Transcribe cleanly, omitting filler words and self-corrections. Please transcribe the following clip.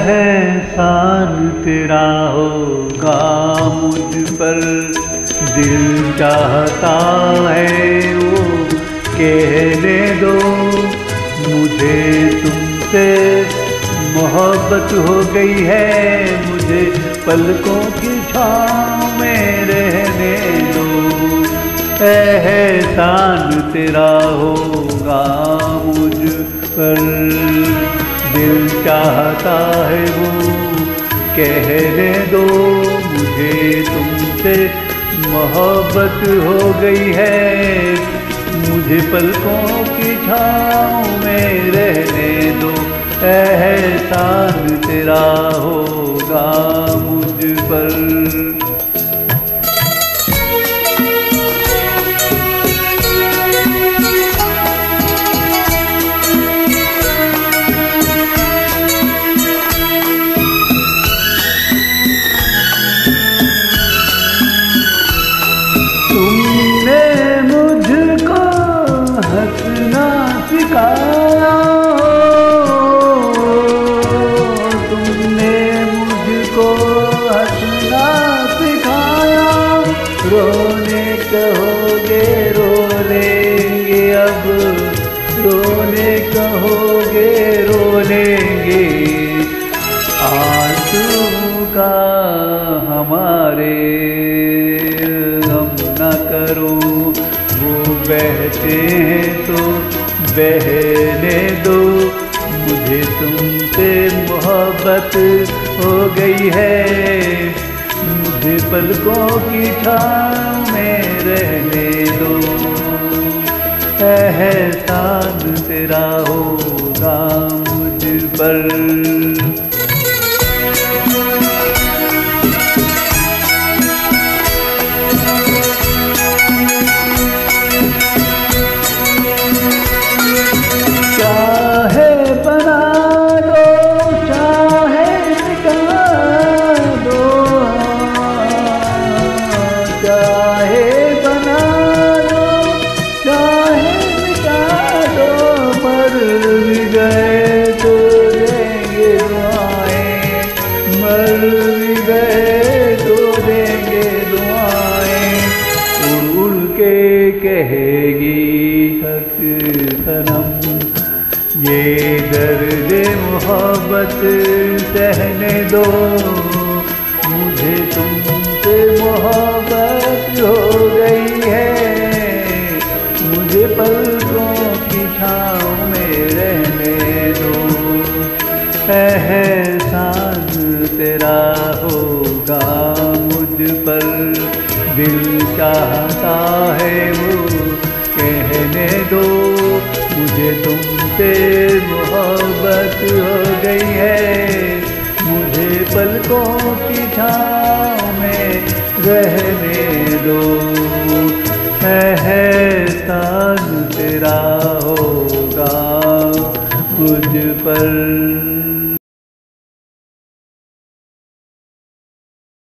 एहसान तेरा होगा मुझ पर, दिल चाहता है वो कहने दो, मुझे तुमसे मोहब्बत हो गई है, मुझे पलकों की छाँव में रहने दो। एहसान तेरा होगा मुझ पर, दिल चाहता है वो कहने दो, मुझे तुमसे मोहब्बत हो गई है, मुझे पलकों की छाँव में रहने दो। एहसान तेरा होगा मुझ पर। तुमने मुझको हंसना सिखाया, तुमने मुझको हंसना सिखाया, रोने कहोगे रो लेंगे अब, रोने कहोगे रो लेंगे, आंसू का हमारे ना करो, वो बहते हैं तो बहने दो, मुझे तुमसे मोहब्बत हो गई है, मुझे पलकों की छाँव में रहने दो। एहसान तेरा होगा मुझ पर। मर भी गए तो देंगे दुआएं, उड़ उड़ के कहेगी थक सनम, ये दर्द मोहब्बत सहने दो, मुझे तुमसे मोहब्बत हो गई है, मुझे पलकों की छाँव में रहने दो। एहसान तेरा होगा मुझ पर, दिल चाहता है वो कहने दो, मुझे तुमसे मोहब्बत हो गई है, मुझे पलकों की छाँव में रहने दो। एहसान तेरा होगा मुझ पर।